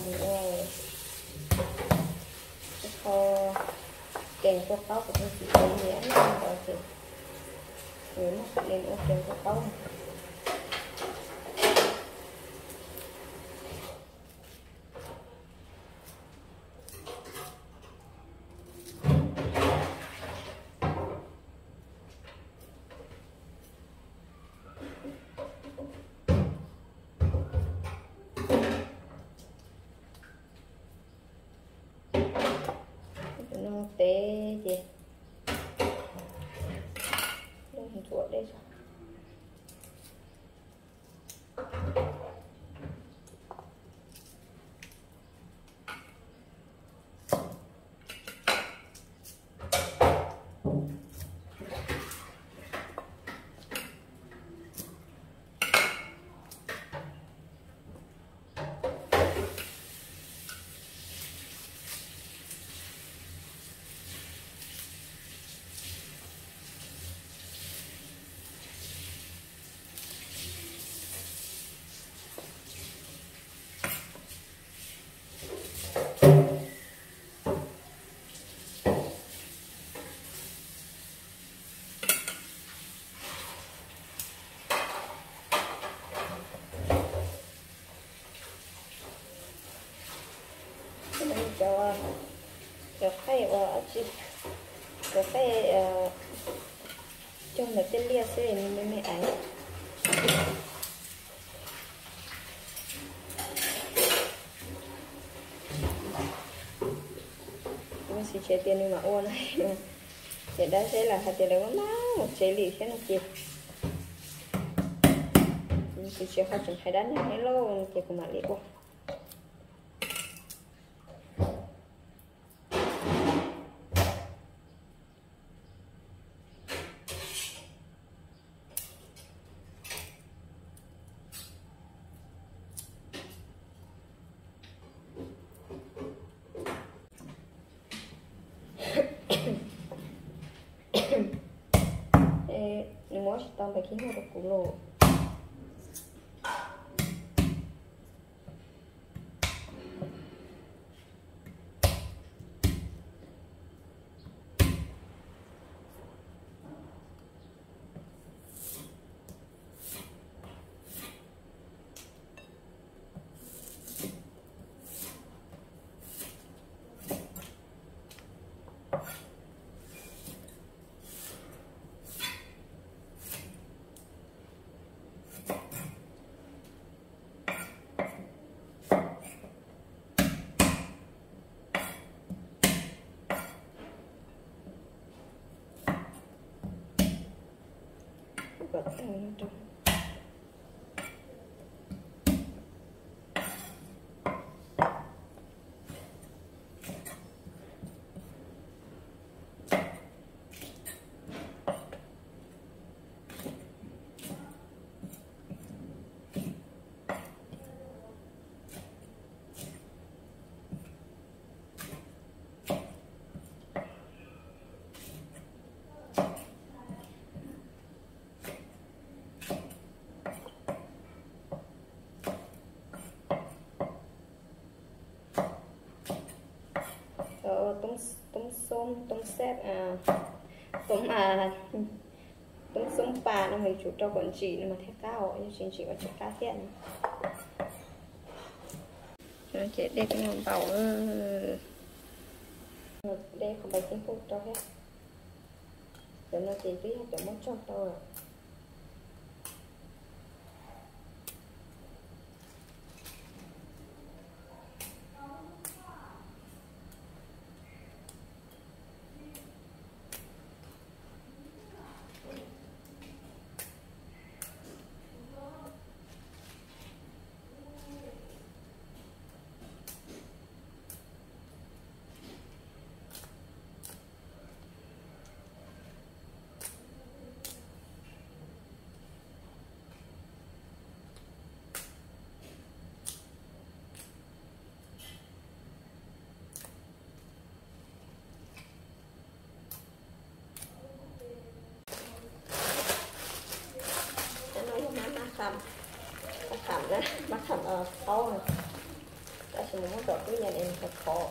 rồi kho kèn cho táo của mình chỉ có nhãn rồi thì nếu mà lên ô kèn cho táo nó té gì đây hình chuột đây rồi cho khay ở chị cho khay trong là cái lia xe mình mới ấy mình sẽ chế tiền mà ôn này để đây sẽ là hạt tiền đấy một chế lì sẽ là chị mình sẽ chế hoa chừng hai đá này lâu chị cũng mà lì quá non mostro tão daqui no culo vật trong tôm xếp tôm sống bà nó mình chủ cho bọn chị mà theo cao nhưng chị có chuyện cá thiện nó chị đây cái ngọn bảo đây không phải chính phủ cho hết để nó chỉ biết cho mất cho tôi cỡ cái nhà em thật khó.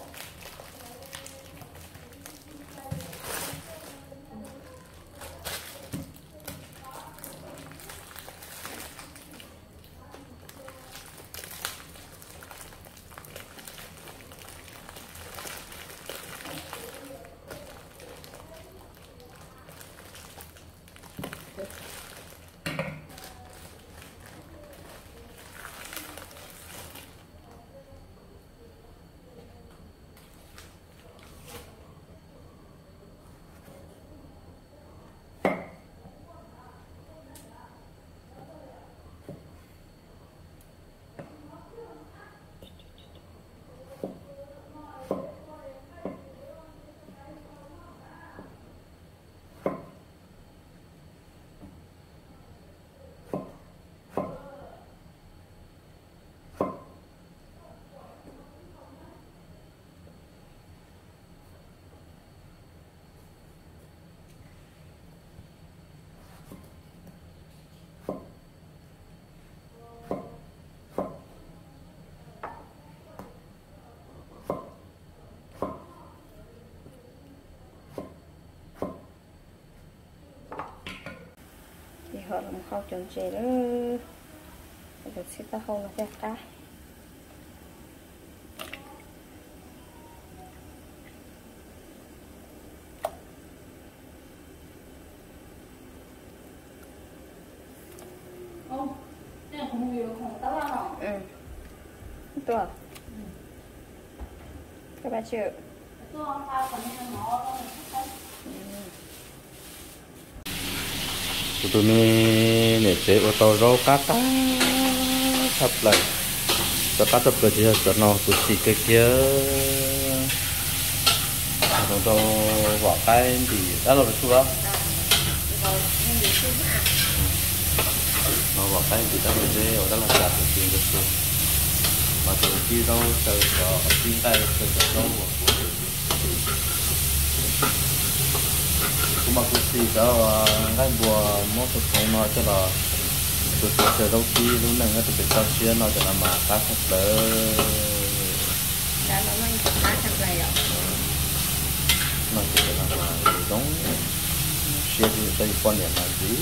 Họ làm khâu chuẩn chế đó, được xịt ta không nó đẹp ta. Không, cái này không nhiều không tao ăn hả? Tua. Các bạn chịu. Tôi ăn tao còn nên nó tụi mình để chế ô tô rau cá thập lại cho cá thập lại thì cho nó tụi xì cái kia rồi vỏ cái thì đã là được chưa nó vỏ cái thì đã được rồi đó là chặt được tiền được chưa mà tụi kia đâu từ cho tin tay từ đâu cũng mà cái gì đó cái bùa mỗi một không nói cho là tụi sẽ đâu khi lúc này nó tụi tao xuyên nó cho là mà cá thật lớn Đã nó mang cá thật này ạ. nó chỉ là mà giống xuyên thì cái quan điểm là gì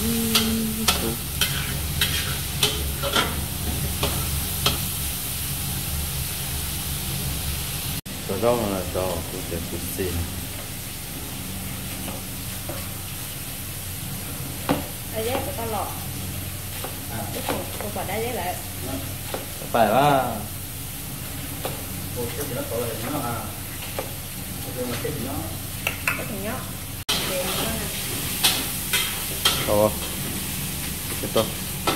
rồi đó là cho tụi sẽ tụi xin Đây dép của ta lọ. Không phải đây dép lại. phải là Cái thằng nhóc. Để nó nè. thôi cái to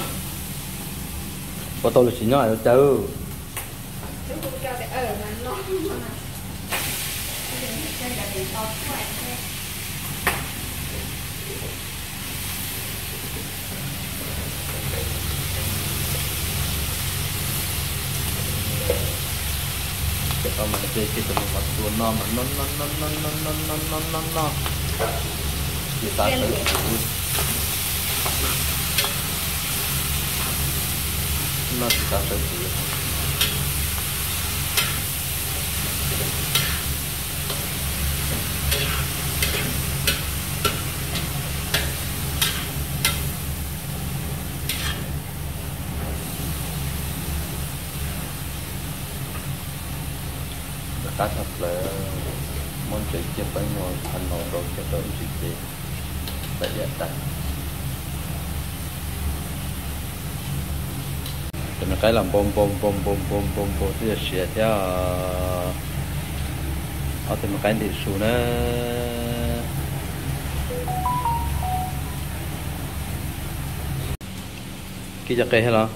có tôi là chỉ nhỏ rồi chứ Chú cũng cho cái mà nó Đây là để to khỏe thế. còn mình chơi cái tụi mình mặt chuột nó mà nó chỉ ta tới nó chỉ ta tới cá thật là món chơi chia với ngồi thành nồi rồi cho tới chuyện gì tại vậy ta cho nó cái làm bom thì là sẽ theo ở thì một cái địa số nó kia cho cây hay là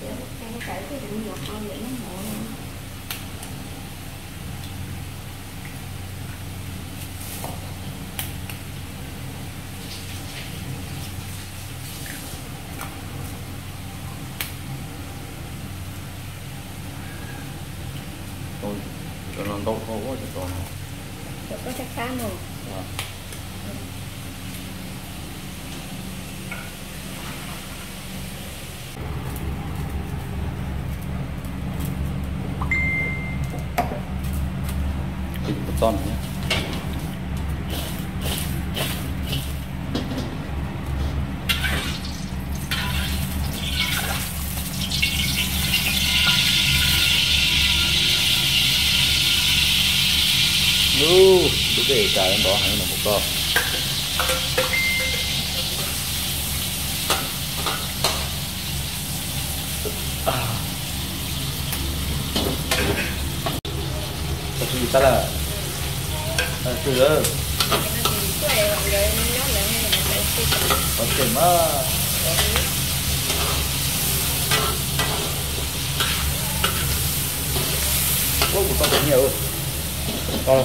cho nó đâu có quá cho nó có chắc chắn rồi. thì một ton nhé. Đủ để cả em đó hay là một con. Thì ta là từ đó còn tiền mà có một con nhiều con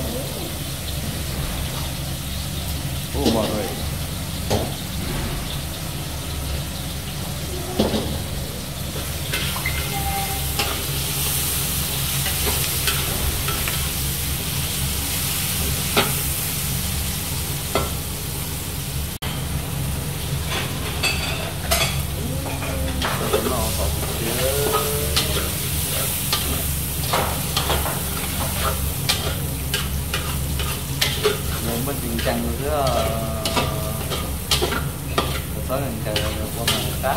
mọi người mình chừng chăng nữa có lần chờ qua mà cá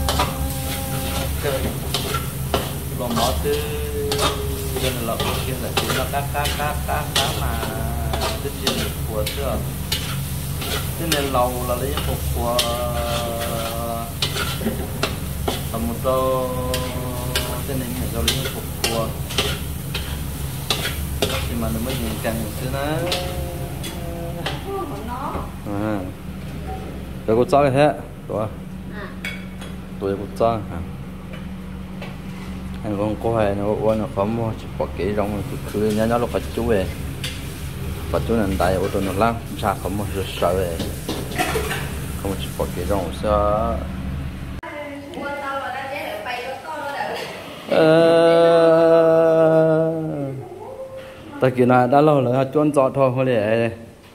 chơi còn nó thứ dân là lợn kia là chỉ là cá mà tất nhiên của xưa cho nên lâu là lấy phục của một tô cho nên mình cho lấy phục của thì mà nó mới nhìn càng xưa nó rồi cô cho cái thế rồi tôi cô cho anh con có hay nó quan nó không chỉ có cái rong cứ nhớ nó là phải chú về phải chú nên tại ô tô nó lăng xa không một sợ về không chỉ có cái rong sao ta kia là đã lâu rồi chuyên chọn thôi thôi để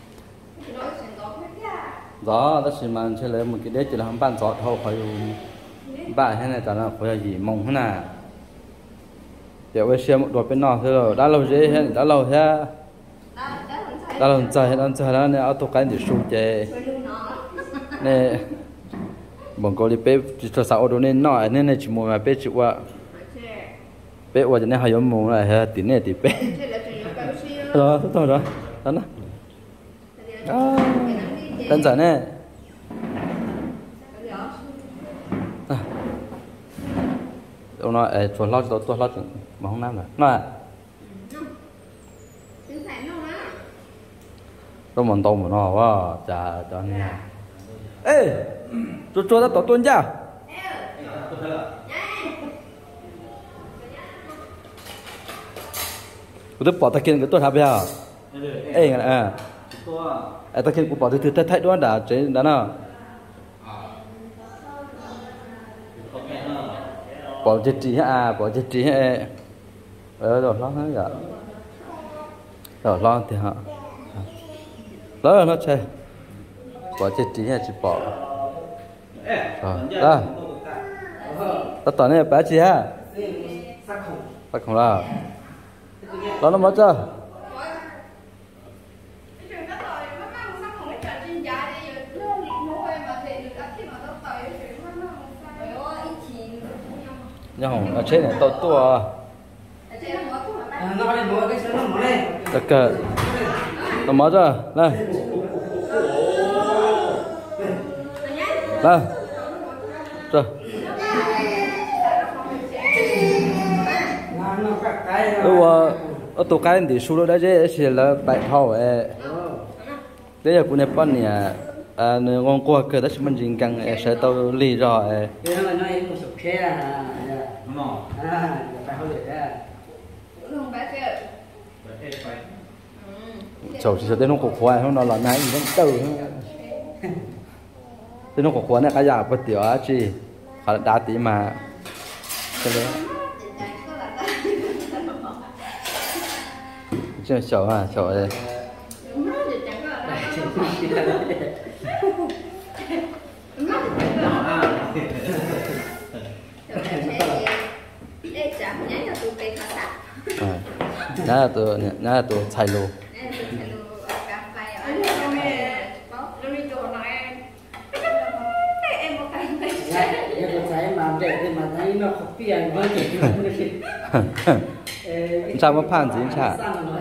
đó đó là mình sẽ lấy một cái đế chỉ là không bán giọt thôi phải bạn thế này chẳng là phải gì mong thế nào để bây xem một đôi bên nọ thôi đã lâu dễ hết đã lâu thế đã lâu chơi đó này auto cái gì sưu chế này bọn cô đi bếp chỉ cho sao đồ nên nọ nên này chỉ mua mà bếp chịu quá bếp qua cho nên hay giống mua lại hết tí này tí bếp rồi thôi đó đó đơn giản nè ông nói chuột lót tôi lót mà không nam rồi nói tôi muốn tôm của nó quá chả cho nên ê chuột đã tổ tuần chưa tôi bỏ tay kia cái tôi thà bây giờ ê à ta kia cũng bỏ từ từ thay đó đã chế đó nào bỏ chết trí bỏ chết trí rồi lo hết rồi rồi lo thì họ đó nó chơi bỏ chết trí chỉ bỏ rồi đó ta tỏ này bé chị ha sắc không là đó nó mất chưa nhưng không ở trên này tao tua tất cả tao mở ra này này rồi ở tụ cái thì số đó dễ chỉ là bảy thau ấy đấy là của này bọn này ngon qua cái đó mình chỉ cần sẽ tao lì rồi chầu chỉ tới nó cục khoai không nó là nãy vẫn từ tới nó cục khoai này cái giả bật tiểu á chị phải đá tí mà chưa chầu à chầu đây nhá là tôi xài lô sao mà phan gì chả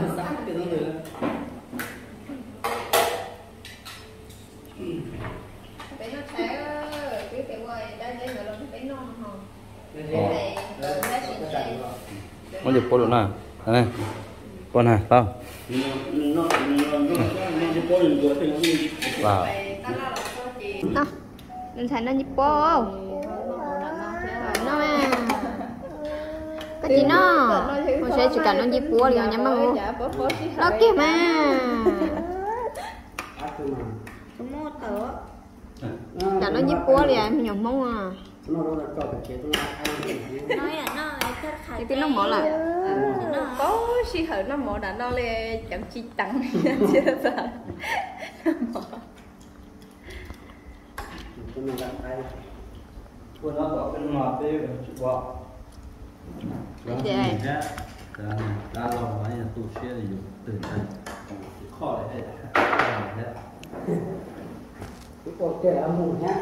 nó được bố nào này con này tao vào nên thành nó nhịp bố nó cái gì nó mình sẽ chỉ cần nó nhịp bố thì nhắm mà nó kia mà cả nó nhịp bố thì em nhầm mông à thì cái nó mở lại có xí hở nó mở đã nó lên chẳng chi tăng chưa sao Quân nó có cái ngọt đấy chụp vào. Đã lâu rồi nhà tu xe thì từ đây khó đấy hết. Cái con kia là mù nhá.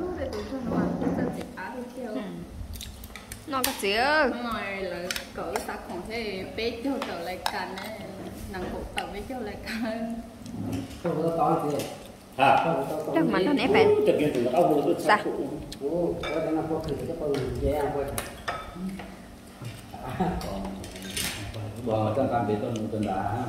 nó có gì ngoài là cỡ ta còn thế bé cho trở lại cắn ấy nàng cụ tàu với cho lại cắn Không có to gì. chắc mà nó nếp vậy sao Ồ, cái đó là có thử cái phần dễ ăn thôi. Bò trong căn bê tông đá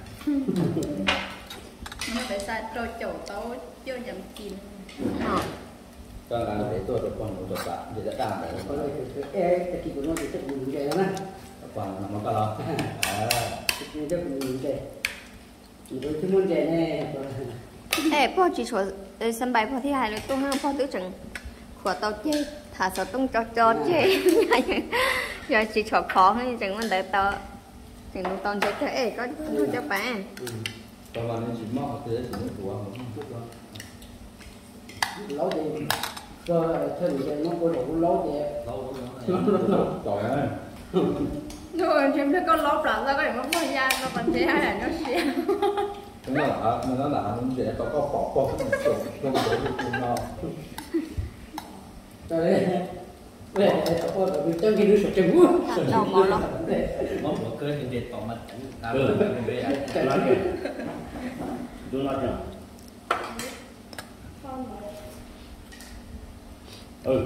nó phải sai trôi chậu tao chưa nhầm chín trong căn bê tôi được còn một tạ để đã đàm đấy Có đây cái kỳ của nó thì rất là dễ lắm á. còn nó có lo Rất là dễ. Chỉ với cái món dễ này. êพ่อchỉ cho sân bayพ่อที่haiเลยtôiห้ามพ่อtứ chừng của tao chơi thả sợ tung cho chơi giờ chỉ cho khó hay chừng mà đợi tao chừng lúc tao chơi ê có cho bạn còn là nên chỉ mò từ chỉ một của một chút đó Lấu thì cơ thân thì nó có đủ lấu thì lâu rồi ơi rồi chúng ta có lốp lại ra có điểm mất thời gian nó còn chế hay là nó xỉa nó là nó sẽ có bỏ cái chỗ không có nó Đây, có bị trong cái nước sạch chân quá. đầu mỏ lắm nó một cơ thì đẹp tỏ mặt Đúng rồi nhỉ? Ừ.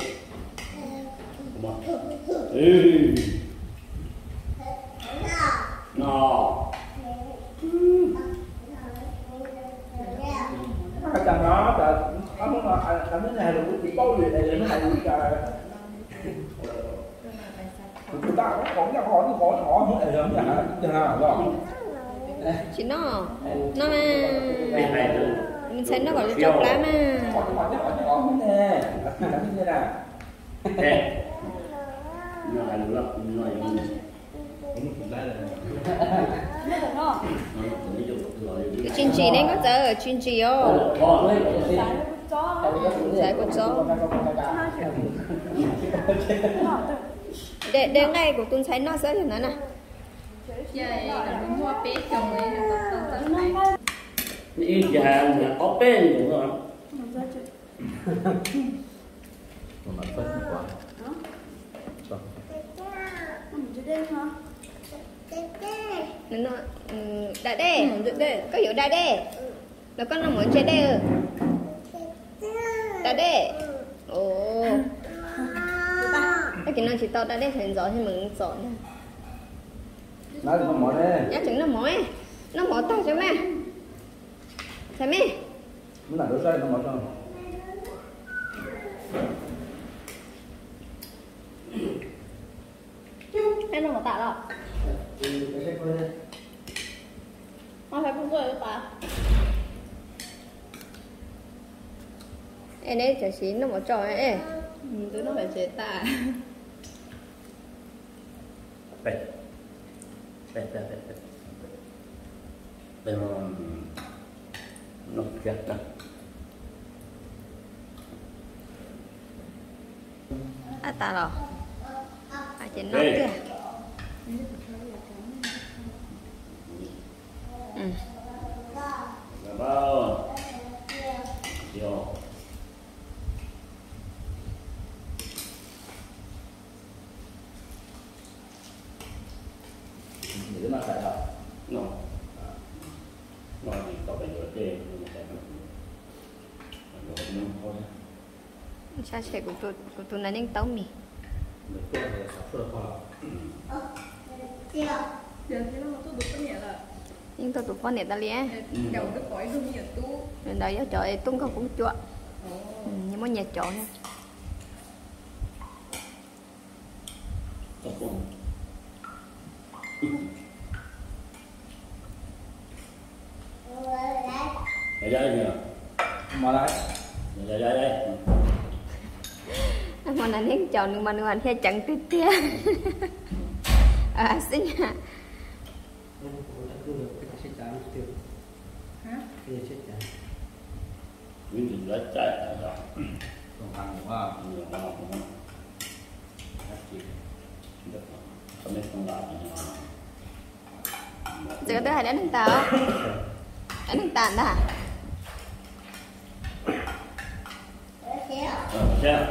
Nó. Chẳng nó nó muốn là cái này là cái bao nhiêu này nó này chúng ta có khó muốn để giống như hả rồi chỉ nó mà mình thấy nó gọi là chọc lá mà có nè như này Thế. Nó là nó giống như cái chuyên trì đấy có giờ chuyên trì ô giải của chó để ngay của tuần thấy nó sẽ là nó nè vậy là muốn mua bé chồng ấy là tao tới này Ý là open đúng không? một mặt phân quá nó đại đê có hiểu đại đê nó có nó muốn chơi đê đại đê ồ cái nó chỉ tao đại đê thành gió thì mình giỏi nói được không mỏi đấy nhá trứng nó mỏi tao cho mẹ thấy mẹ muốn là đôi xoay nó mỏi không em đâu có tạ đâu nó phải không rồi tạ em đấy chả xí nó mỏi trò ấy tụi nó phải chế tạ Đây. Đây mà nó chết đó. ta rồi trên nó kìa Là bao nhiều để nó phải đâu ngon ngon thì có phải nhiều tiền nhưng mà sẽ không thôi Cha sẽ của tụi nó nên tấu mì. được cái là sắp sửa qua Giờ thế nó tôi được cái là Nhưng tôi tụi con này ta liền. đầu nó khỏi luôn nhiều tu. Nên đây ở chợ tung không cũng chua. Nhưng mà nhà chợ nha. tập trung đây nhỉ mà lại đây Mà nó nên chợ nhưng mà nó ăn theo chẳng tuyệt tia. À xin nha. Hả? những gì lá trái đó còn hàng quá nhiều ngon cũng được không biết không làm Giờ tôi hay đến thằng tao. Đến thằng tàn đó hả? xem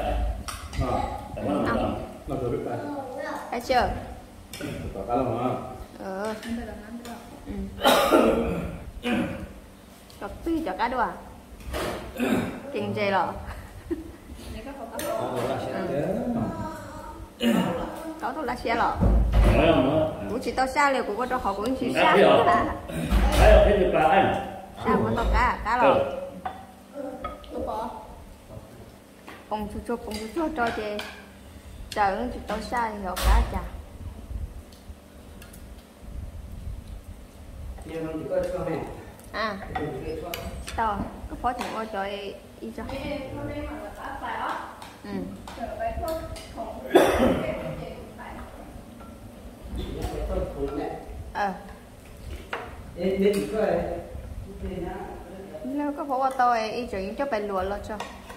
nó rồi biết bài Thấy chưa? có cá lồng không Ăn được ăn được. Có tùy cho cá đùa. Kinh chê lọ. Để các phòng đó là sẽ thế Có tôi là xe lọ. nói không Cũng chỉ tao xa liều cũng có cho họ cũng chỉ xa. thấy không thấy không thấy được bà anh Sao mà tao cá lọ. tôi có. Bông chú cho chê. Trời nó chỉ tao xa thì họ cá chả. nhưng mà chỉ có cho này À, tao có phó thằng ôi trời y cho. Hôm nay mà là cá phải á. Chờ vậy thôi. Không. đến chỉ có Nếu có phó tôi y chuyển cho bài lùa lo cho.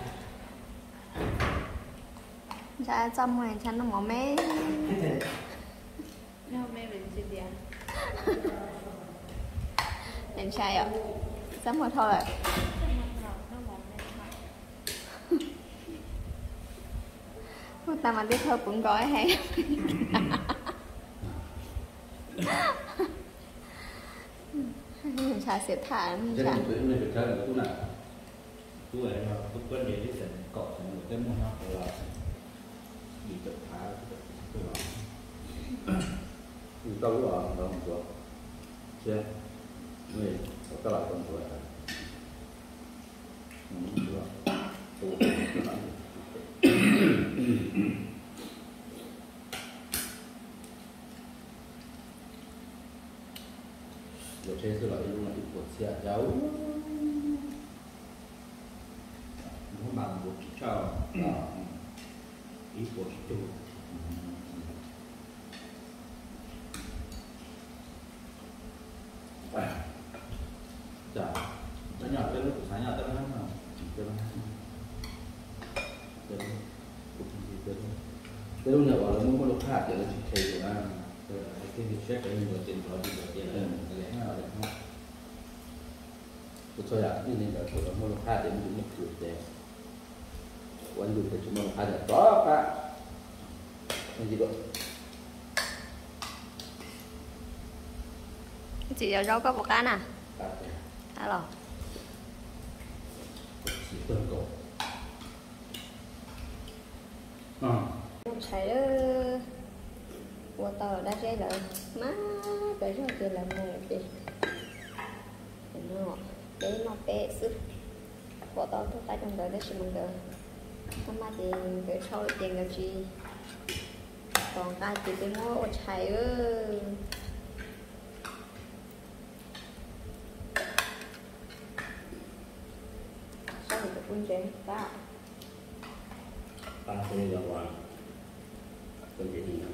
Dạ trong rồi chăn nó mỏ mé. Hôm nay mình chơi gì à? Em sai ạ. Sớm rồi thôi rồi. Cô ta mà biết thơ cũng gói hay. Mình xài sẽ thả mình cho xài. nên tụi mình phải chơi là tú nào tú ấy mà tú quân để sẽ cọ thành một cái món học là đi tập phá cái đó thì tao cũng ở đó một chỗ chưa mình có các loại con tuổi rồi trên cái loại luôn là bị cuộn xe cháu nó bằng một chiếc trò ý của chủ chả nó nhỏ tới lúc sáng nhỏ tới nó nào tới lúc nhỏ bảo là muốn có lúc khác thì nó chỉ thầy của anh cái việc check cái mình tiền đó thì tiền là cái lẽ nào đấy không tôi cho như thế là tôi muốn lúc khác để mình được được để quan điểm của chúng mình hay là có cả cái gì đó Chị ở rau có một cá nè. Alo. chỉ tuần cổ Xài đó. Qua tàu đã chơi lại. Má cái rau kia là mù chị. Nó để nó bé sức. Qua tàu tôi tay trong đời để xin mừng đời. Hôm nay thì cái sau tiền là chị. Còn cái chị cái ngô xài ơi. Sao mình được quân chế ta. ba cái là hoàn cái gì nhỉ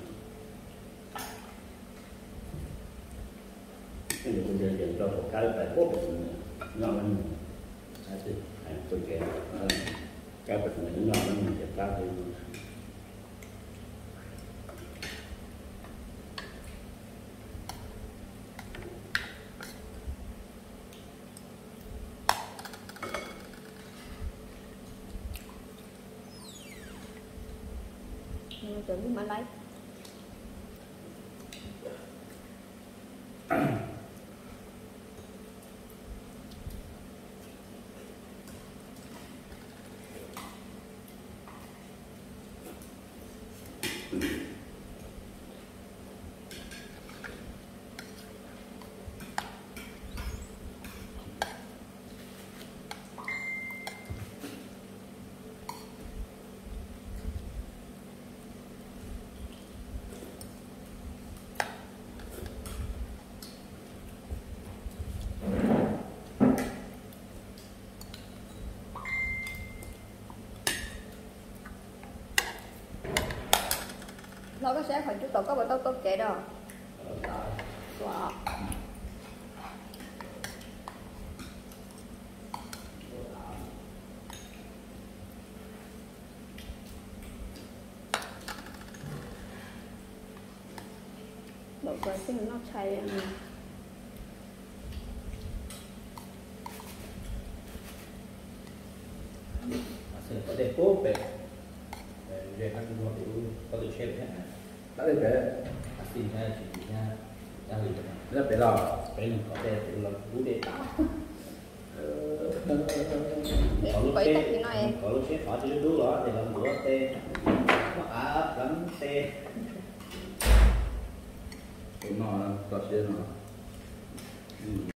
cái gì cũng để cho một cái phải cốt được ngon hơn hay chứ hay tôi kể cái vật này ngon hơn mình cái thì ăn chuẩn thì mà lấy lo cái xe phải chú tổ có bộ tốt chạy đâu wow. Đậu quả xin nó chay ăn có thể cố về về ăn nó thì có thể xem thế này đã được cái xin ra chỉ ra ra gì rất phải lo cái này có thể tự là cú đề tạo quấy tắt cái này có lúc xếp hỏi chứ đúng đó thì làm bữa tê nó áp lắm tê nó tọt trên nó